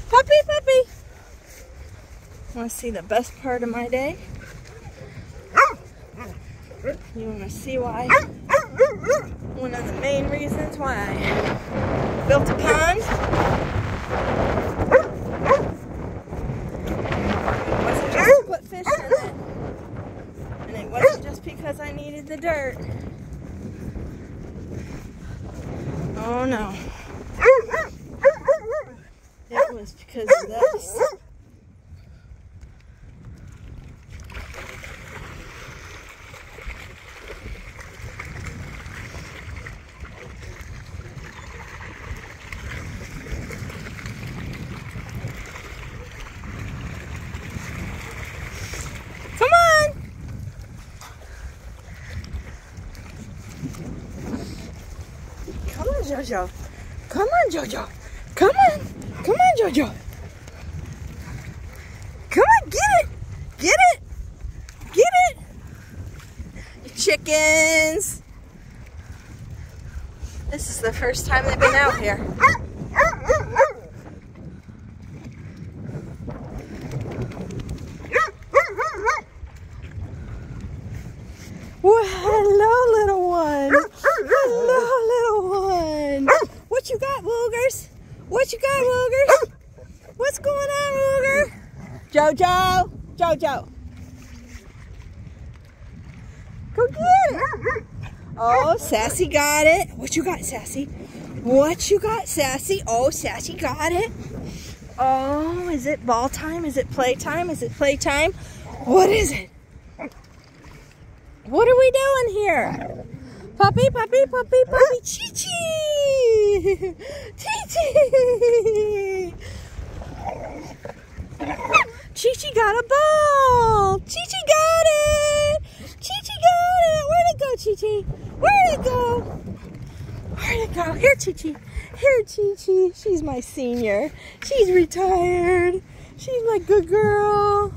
Puppy, puppy. Want to see the best part of my day? You want to see why? One of the main reasons why I built a pond. It wasn't just to put fish in it. And it wasn't just because I needed the dirt. Oh no. It was because of this. Come on! Come on, Jojo. Come on, Jojo. Come on. Come on, Jojo. Come on, get it. Get it. Get it. Chickens. This is the first time they've been out here. Well, hello, little one. Hello, little one. What you got, Woogers? What you got, Woogers? What's going on, Wooger? Jojo. Jojo. Go get it. Oh, Sassy got it. What you got, Sassy? What you got, Sassy? Oh, Sassy got it. Oh, is it ball time? Is it playtime? Is it playtime? What is it? What are we doing here? Puppy, puppy, puppy, puppy. Chi-chi! Chi-chi! Chi-chi got a ball! Chi-chi got it! Chi-chi got it! Where'd it go, Chi-chi? Where'd it go? Where'd it go? Here, Chi-chi. Here, Chi-chi. She's my senior. She's retired. She's my good girl.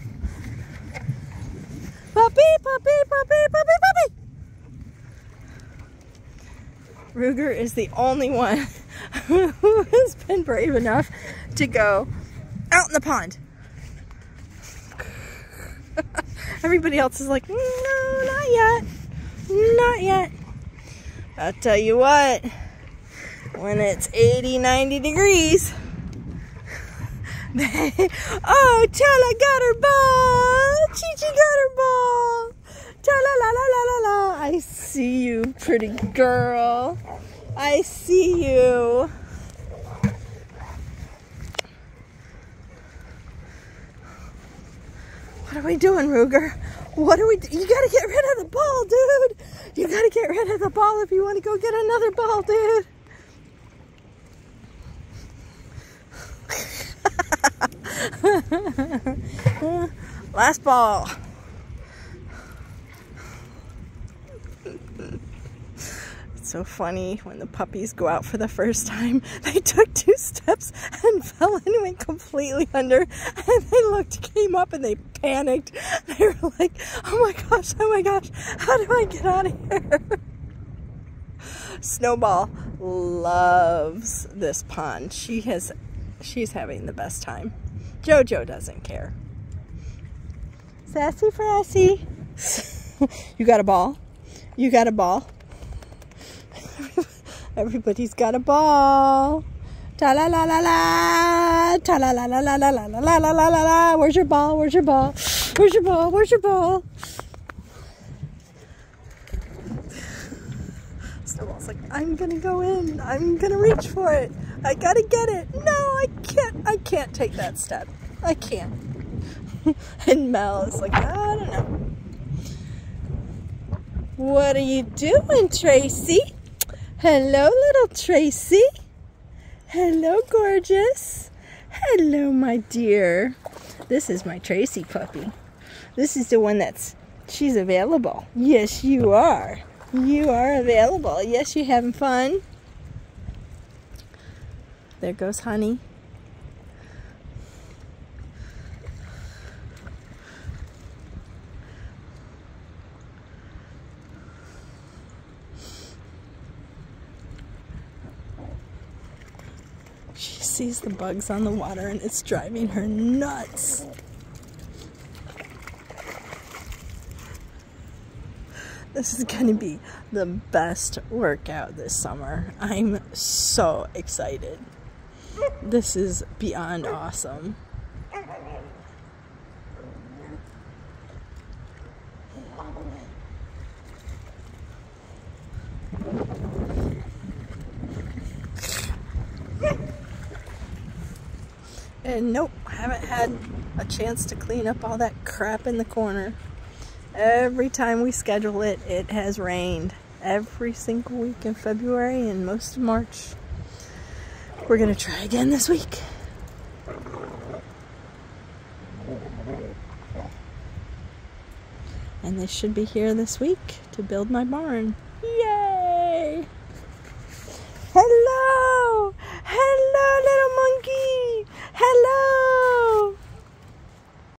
Puppy, puppy, puppy, puppy, puppy. Ruger is the only one who has been brave enough to go out in the pond. Everybody else is like, no, not yet. Not yet. I'll tell you what, when it's 80, 90 degrees, oh, Tala got her ball. Chi-chi got her ball. Ta-la-la-la-la-la-la. I see you, pretty girl. I see you. What are we doing, Ruger? What are we You gotta get rid of the ball, dude. You gotta get rid of the ball if you want to go get another ball, dude. Last ball. It's so funny when the puppies go out for the first time. They took 2 steps and fell and went completely under. And they came up and they panicked. They were like, oh my gosh, how do I get out of here? Snowball loves this pond. She's having the best time. Jojo doesn't care. Sassy Frassy. You got a ball? You got a ball? Everybody's got a ball. Ta-la-la-la-la. Ta-la-la-la-la-la-la-la-la-la-la. Where's your ball? Where's your ball? Where's your ball? Where's your ball? Snowball's like, I'm gonna go in. I'm gonna reach for it. I gotta get it. No, I can't. I can't take that step. I can't. And Mel is like, I don't know. What are you doing, Tracy? Hello, little Tracy. Hello, gorgeous. Hello, my dear. This is my Tracy puppy. This is the one she's available. Yes, you are. You are available. Yes, you having fun? There goes Honey. She sees the bugs on the water and it's driving her nuts. This is going to be the best workout this summer. I'm so excited. This is beyond awesome. And nope, I haven't had a chance to clean up all that crap in the corner. Every time we schedule it, it has rained. Every single week in February and most of March. We're gonna try again this week. And they should be here this week to build my barn.